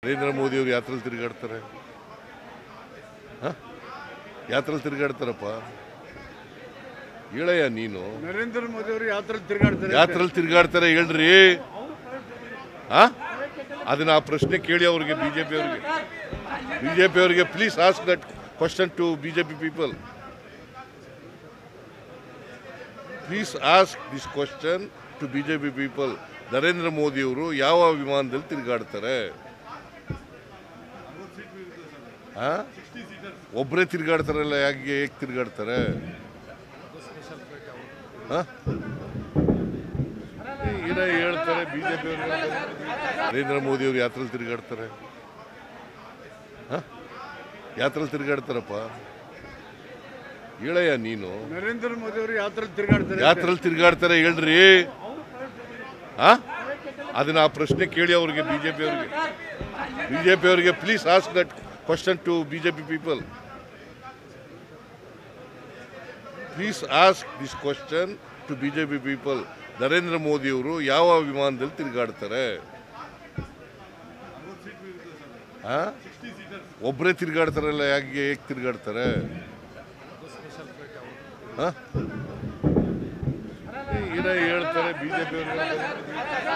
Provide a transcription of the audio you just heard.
ನರೇಂದ್ರ ಮೋದಿ ಅವರು ಯಾತ್ರೆಯಲ್ಲಿ ತಿರುಗಾಡ್ತಾರೆ. ಯಾತ್ರೆಯಲ್ಲಿ ತಿರುಗಾಡ್ತಾರಪ್ಪ. ಹೇಳಯ್ಯ ನೀನು. ನರೇಂದ್ರ ಮೋದಿ ಅವರು ಯಾತ್ರೆಯಲ್ಲಿ ತಿರುಗಾಡ್ತಾರೆ ಹೇಳ್ರಿ. ಅದನ್ನ ಆ ಪ್ರಶ್ನೆ ಕೇಳಿ ಅವ್ರಿಗೆ, ಬಿಜೆಪಿ ಅವರಿಗೆ please ask that question to BJP people. Please ask this question to BJP people. Narendra Modi ಅವರು ಯಾವ ವಿಮಾನದಲ್ಲಿ ತಿರುಗಾಡ್ತಾರೆ? ಒಬ್ಬರೇ ತಿರುಗಾಡ್ತಾರಲ್ಲ, ಹೇಗೆ ತಿರುಗಾಡ್ತಾರೆ? ಏನ ಹೇಳ್ತಾರೆ ಬಿಜೆಪಿ ಅವರು? ನರೇಂದ್ರ ಮೋದಿ ಅವರು ಯಾತ್ರೆಯಲ್ಲಿ ತಿರುಗಾಡ್ತಾರೆ. ಯಾತ್ರೆಯಲ್ಲಿ ತಿರುಗಾಡ್ತಾರಪ್ಪ. ಹೇಳಯ್ಯ ನೀನು. ನರೇಂದ್ರ ಮೋದಿ ಅವರು ಯಾತ್ರೆಯಲ್ಲಿ ತಿರುಗಾಡ್ತಾರೆ ಹೇಳ್ರಿ. ಅದನ್ನ ಆ ಪ್ರಶ್ನೆ ಕೇಳಿ ಅವ್ರಿಗೆ, ಬಿಜೆಪಿ ಅವರಿಗೆ please ask that question to BJP people. Please ask this question to BJP people. Narendra Modi ಅವರು ಯಾವ ವಿಮಾನದಲ್ಲಿ ತಿರುಗಾಡ್ತಾರೆ? ಒಬ್ಬರೇ ತಿರುಗಾಡ್ತಾರಲ್ಲ, ಹೇಗೆ ತಿರುಗಾಡ್ತಾರೆ? ಏನ ಹೇಳ್ತಾರೆ ಬಿಜೆಪಿ ಅವರು?